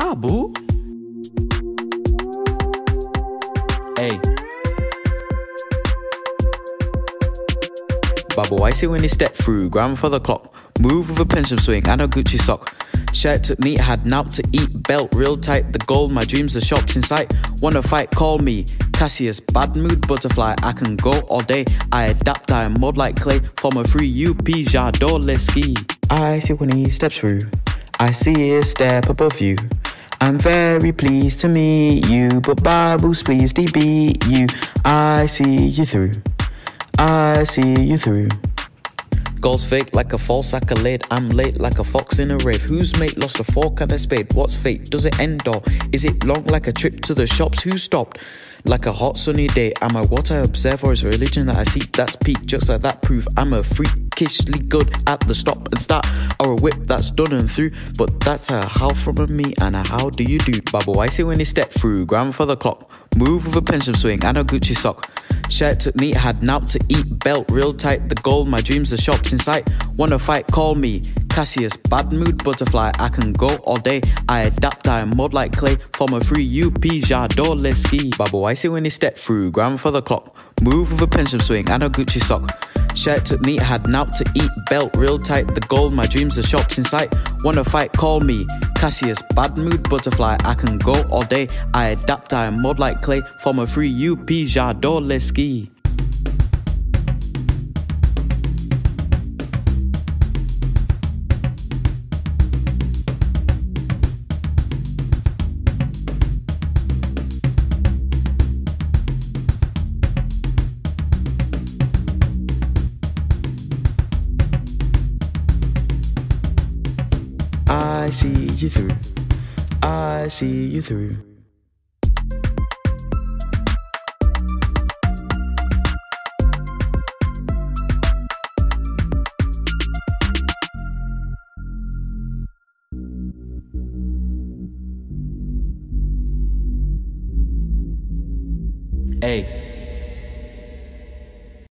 Babu. Hey. Babu, I see when he stepped through, grandfather clock, move with a pension swing and a Gucci sock. Shirt took neat, had naught to eat, belt real tight, the gold, my dreams, the shops in sight. Wanna fight, call me Cassius, bad mood butterfly, I can go all day. I adapt, I am mod like clay, from a free UP, j'adore les ski. I see when he steps through, I see a step above you. I'm very pleased to meet you, but Babu's pleased he beat you. I see you through, I see you through. Goals fake like a false accolade. I'm late like a fox in a rave. Whose mate lost a fork and a spade? What's fate? Does it end or is it long like a trip to the shops? Who stopped? Like a hot sunny day. Am I what I observe or is religion that I seek? That's peak, just like that proof I'm a freakishly good at the stop and start. Or a whip that's done and through. But that's a how from a me and a how do you do? Babu, I see when he stepped through, grandfather clock, move with a pension swing and a Gucci sock. Shirt took neat, had naught to eat, belt real tight, the gold, my dreams, the shops in sight. Wanna fight, call me Cassius, bad mood butterfly, I can go all day. I adapt, I am mod like clay, from a free UP, j'adore les ski. Babu, I see when he stepped through, grandfather clock, move with a pension swing and a Gucci sock. Shirt took neat, had naught to eat, belt real tight, the gold, my dreams, the shops in sight. Wanna fight, call me Cassius, bad mood butterfly, I can go all day. I adapt, I am mod like clay, from a free UP, j'adore les ski. I see you through, I see you through. Hey.